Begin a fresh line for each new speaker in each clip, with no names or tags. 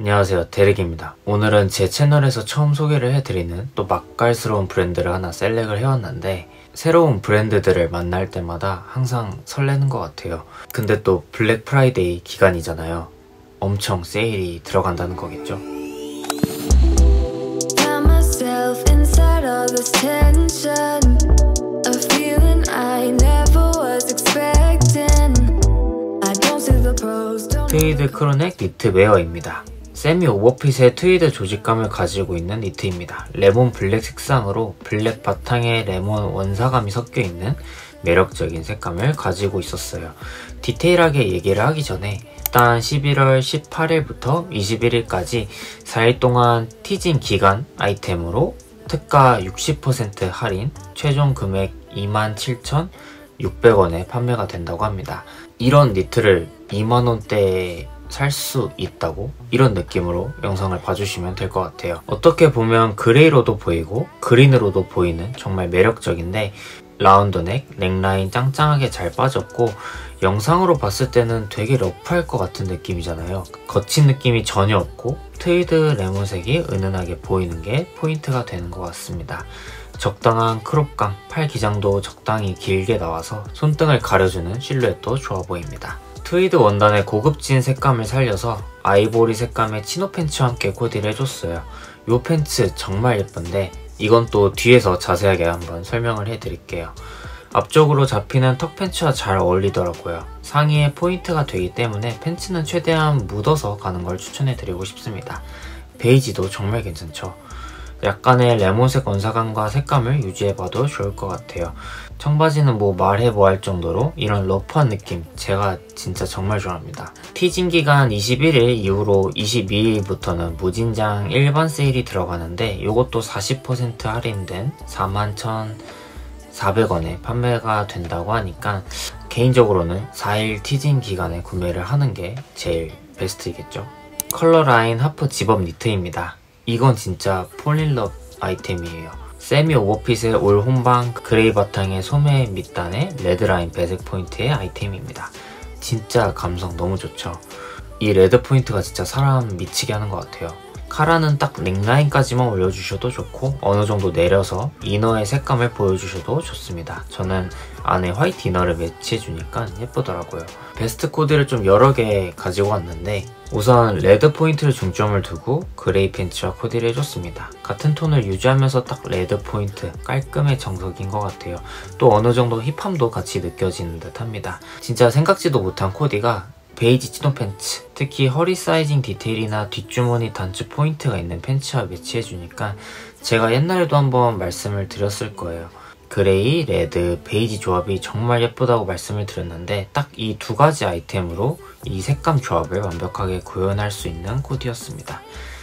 안녕하세요, 데릭입니다. 오늘은 제 채널에서 처음 소개를 해드리는 또 맛깔스러운 브랜드를 하나 셀렉을 해왔는데, 새로운 브랜드들을 만날 때마다 항상 설레는 것 같아요. 근데 또 블랙 프라이데이 기간이잖아요. 엄청 세일이 들어간다는 거겠죠. 트위드 크루넥 니트 웨어입니다. 세미 오버핏의 트위드 조직감을 가지고 있는 니트입니다. 레몬 블랙 색상으로 블랙 바탕에 레몬 원사감이 섞여있는 매력적인 색감을 가지고 있었어요. 디테일하게 얘기를 하기 전에 일단 11월 18일부터 21일까지 4일 동안 티진 기간 아이템으로 특가 60% 할인, 최종 금액 27,600원에 판매가 된다고 합니다. 이런 니트를 2만원대에 살 수 있다고? 이런 느낌으로 영상을 봐주시면 될 것 같아요. 어떻게 보면 그레이로도 보이고 그린으로도 보이는 정말 매력적인데, 라운드넥, 넥라인 짱짱하게 잘 빠졌고 영상으로 봤을 때는 되게 러프할 것 같은 느낌이잖아요. 거친 느낌이 전혀 없고 트위드 레몬색이 은은하게 보이는 게 포인트가 되는 것 같습니다. 적당한 크롭감, 팔 기장도 적당히 길게 나와서 손등을 가려주는 실루엣도 좋아 보입니다. 트위드 원단의 고급진 색감을 살려서 아이보리 색감의 치노 팬츠와 함께 코디를 해줬어요. 이 팬츠 정말 예쁜데 이건 또 뒤에서 자세하게 한번 설명을 해드릴게요. 앞쪽으로 잡히는 턱 팬츠와 잘 어울리더라고요. 상의에 포인트가 되기 때문에 팬츠는 최대한 묻어서 가는 걸 추천해드리고 싶습니다. 베이지도 정말 괜찮죠. 약간의 레몬색 원사감과 색감을 유지해봐도 좋을 것 같아요. 청바지는 뭐 말해 뭐할 정도로 이런 러프한 느낌 제가 진짜 정말 좋아합니다. 티진 기간 21일 이후로 22일부터는 무진장 일반 세일이 들어가는데 이것도 40% 할인된 41,400원에 판매가 된다고 하니까 개인적으로는 4일 티진 기간에 구매를 하는 게 제일 베스트이겠죠. 컬러라인 하프 집업 니트입니다. 이건 진짜 폴릴럽 아이템이에요. 세미 오버핏의 올 혼방 그레이 바탕의 소매 밑단에 레드라인 배색 포인트의 아이템입니다. 진짜 감성 너무 좋죠. 이 레드 포인트가 진짜 사람 미치게 하는 것 같아요. 카라는 딱 넥라인까지만 올려주셔도 좋고 어느 정도 내려서 이너의 색감을 보여주셔도 좋습니다. 저는 안에 화이트 이너를 매치해주니까 예쁘더라고요. 베스트 코디를 좀 여러 개 가지고 왔는데, 우선 레드 포인트를 중점을 두고 그레이 팬츠와 코디를 해줬습니다. 같은 톤을 유지하면서 딱 레드 포인트, 깔끔의 정석인 것 같아요. 또 어느 정도 힙함도 같이 느껴지는 듯 합니다. 진짜 생각지도 못한 코디가 베이지 치노 팬츠, 특히 허리 사이징 디테일이나 뒷주머니 단추 포인트가 있는 팬츠와 매치해주니까 제가 옛날에도 한번 말씀을 드렸을 거예요. 그레이, 레드, 베이지 조합이 정말 예쁘다고 말씀을 드렸는데 딱 이 두 가지 아이템으로 이 색감 조합을 완벽하게 구현할 수 있는 코디였습니다.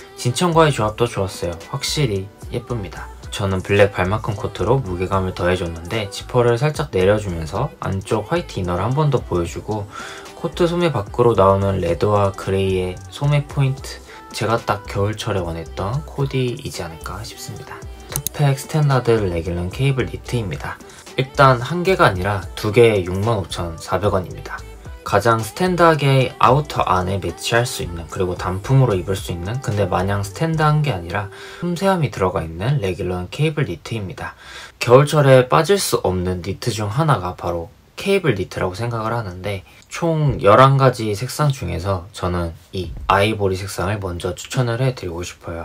진천과의 조합도 좋았어요. 확실히 예쁩니다. 저는 블랙 발만큼 코트로 무게감을 더해줬는데 지퍼를 살짝 내려주면서 안쪽 화이트 이너를 한 번 더 보여주고 코트 소매 밖으로 나오는 레드와 그레이의 소매 포인트, 제가 딱 겨울철에 원했던 코디이지 않을까 싶습니다. 투팩 스탠다드 레귤런 케이블 니트입니다. 일단 한 개가 아니라 두 개에 65,400원입니다. 가장 스탠드하게 아우터 안에 매치할 수 있는, 그리고 단품으로 입을 수 있는, 근데 마냥 스탠드한 게 아니라 섬세함이 들어가 있는 레귤런 케이블 니트입니다. 겨울철에 빠질 수 없는 니트 중 하나가 바로 케이블 니트라고 생각을 하는데, 총 11가지 색상 중에서 저는 이 아이보리 색상을 먼저 추천을 해드리고 싶어요.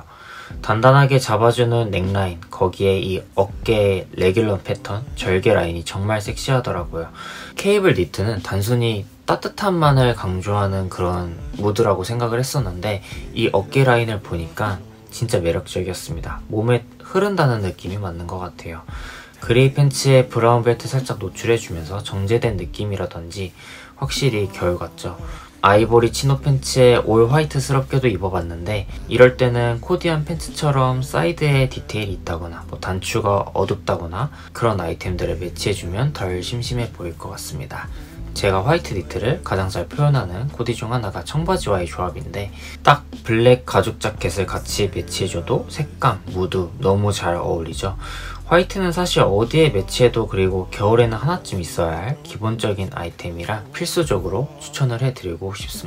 단단하게 잡아주는 넥라인, 거기에 이 어깨 레귤런 패턴, 절개 라인이 정말 섹시하더라고요. 케이블 니트는 단순히 따뜻함만을 강조하는 그런 무드라고 생각을 했었는데 이 어깨 라인을 보니까 진짜 매력적이었습니다. 몸에 흐른다는 느낌이 맞는 것 같아요. 그레이 팬츠에 브라운 벨트 살짝 노출해주면서 정제된 느낌이라든지 확실히 겨울 같죠. 아이보리 치노 팬츠에 올 화이트스럽게도 입어봤는데 이럴 때는 코디한 팬츠처럼 사이드에 디테일이 있다거나 뭐 단추가 어둡다거나 그런 아이템들을 매치해주면 덜 심심해 보일 것 같습니다. 제가 화이트 니트를 가장 잘 표현하는 코디 중 하나가 청바지와의 조합인데 딱 블랙 가죽 자켓을 같이 매치해줘도 색감, 무드 너무 잘 어울리죠. 화이트는 사실 어디에 매치해도 그리고 겨울에는 하나쯤 있어야 할 기본적인 아이템이라 필수적으로 추천을 해드리고 싶습니다.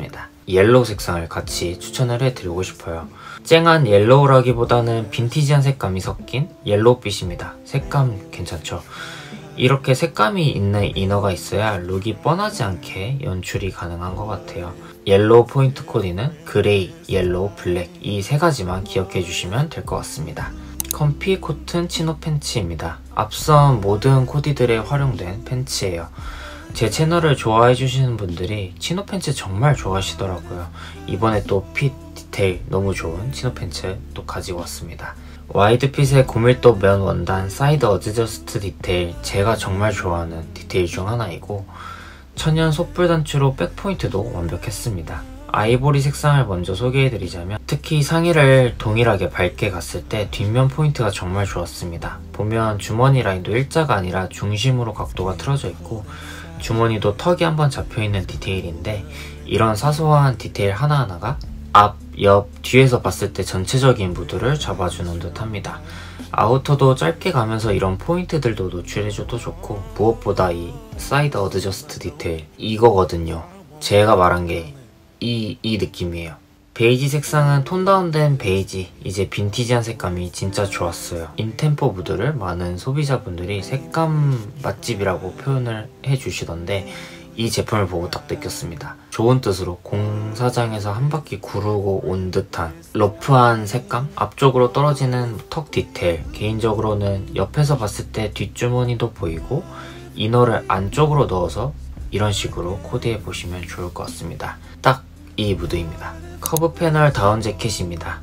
옐로우 색상을 같이 추천을 해드리고 싶어요. 쨍한 옐로우라기보다는 빈티지한 색감이 섞인 옐로우빛입니다. 색감 괜찮죠? 이렇게 색감이 있는 이너가 있어야 룩이 뻔하지 않게 연출이 가능한 것 같아요. 옐로우 포인트 코디는 그레이, 옐로우, 블랙 이 세 가지만 기억해 주시면 될 것 같습니다. 컴피 코튼 치노 팬츠입니다. 앞선 모든 코디들에 활용된 팬츠예요. 제 채널을 좋아해 주시는 분들이 치노 팬츠 정말 좋아하시더라고요. 이번에 또 핏 디테일 너무 좋은 치노 팬츠 또 가지고 왔습니다. 와이드 핏의 고밀도 면 원단 사이드 어드저스트 디테일 제가 정말 좋아하는 디테일 중 하나이고 천연 솥불 단추로 백포인트도 완벽했습니다. 아이보리 색상을 먼저 소개해드리자면 특히 상의를 동일하게 밝게 갔을 때 뒷면 포인트가 정말 좋았습니다. 보면 주머니 라인도 일자가 아니라 중심으로 각도가 틀어져 있고 주머니도 턱이 한번 잡혀있는 디테일인데 이런 사소한 디테일 하나하나가 앞, 옆, 뒤에서 봤을 때 전체적인 무드를 잡아주는 듯 합니다. 아우터도 짧게 가면서 이런 포인트들도 노출해줘도 좋고 무엇보다 이 사이드 어드저스트 디테일 이거거든요. 제가 말한 게 이 느낌이에요. 베이지 색상은 톤 다운된 베이지, 이제 빈티지한 색감이 진짜 좋았어요. 인템포 무드를 많은 소비자분들이 색감 맛집이라고 표현을 해주시던데 이 제품을 보고 딱 느꼈습니다. 좋은 뜻으로 공사장에서 한 바퀴 구르고 온 듯한 러프한 색감? 앞쪽으로 떨어지는 턱 디테일, 개인적으로는 옆에서 봤을 때 뒷주머니도 보이고 이너를 안쪽으로 넣어서 이런 식으로 코디해 보시면 좋을 것 같습니다. 딱 이 무드입니다. 커브 패널 다운 재킷입니다.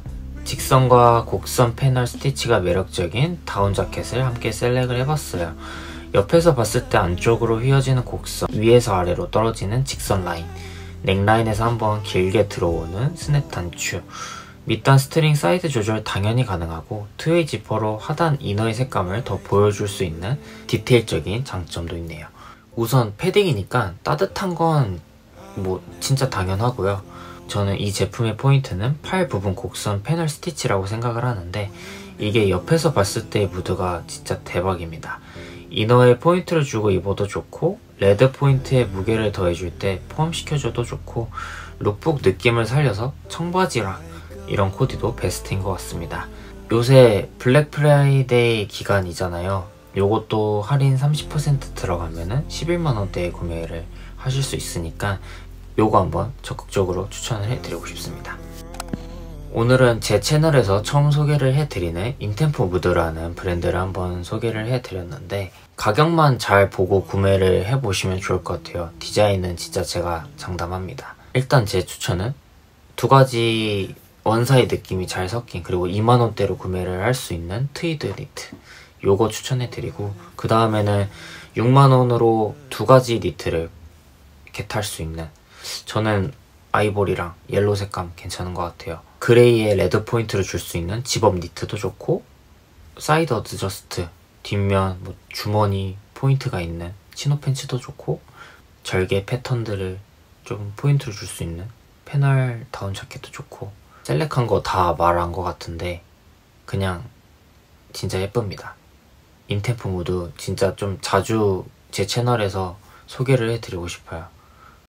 직선과 곡선 패널 스티치가 매력적인 다운 자켓을 함께 셀렉을 해봤어요. 옆에서 봤을 때 안쪽으로 휘어지는 곡선, 위에서 아래로 떨어지는 직선 라인, 넥라인에서 한번 길게 들어오는 스냅 단추, 밑단 스트링 사이드 조절 당연히 가능하고 투웨이 지퍼로 하단 이너의 색감을 더 보여줄 수 있는 디테일적인 장점도 있네요. 우선 패딩이니까 따뜻한 건 뭐 진짜 당연하고요. 저는 이 제품의 포인트는 팔 부분 곡선 패널 스티치라고 생각을 하는데 이게 옆에서 봤을 때의 무드가 진짜 대박입니다. 이너에 포인트를 주고 입어도 좋고 레드 포인트에 무게를 더해줄 때 포함시켜줘도 좋고 룩북 느낌을 살려서 청바지랑 이런 코디도 베스트인 것 같습니다. 요새 블랙 프라이데이 기간이잖아요. 요것도 할인 30% 들어가면은 11만원대에 구매를 하실 수 있으니까 요거 한번 적극적으로 추천을 해드리고 싶습니다. 오늘은 제 채널에서 처음 소개를 해드리는 인템포 무드라는 브랜드를 한번 소개를 해드렸는데 가격만 잘 보고 구매를 해보시면 좋을 것 같아요. 디자인은 진짜 제가 장담합니다. 일단 제 추천은 두 가지 원사이 느낌이 잘 섞인 그리고 2만원대로 구매를 할 수 있는 트위드 니트 요거 추천해드리고 그 다음에는 6만원으로 두 가지 니트를 겟할 수 있는 저는 아이보리랑 옐로우 색감 괜찮은 것 같아요. 그레이에 레드 포인트를 줄 수 있는 집업 니트도 좋고 사이드 어드저스트 뒷면 뭐 주머니 포인트가 있는 치노 팬츠도 좋고 절개 패턴들을 좀 포인트를 줄 수 있는 패널 다운 자켓도 좋고 셀렉한 거 다 말한 것 같은데 그냥 진짜 예쁩니다. 인템포 무드 진짜 좀 자주 제 채널에서 소개를 해드리고 싶어요.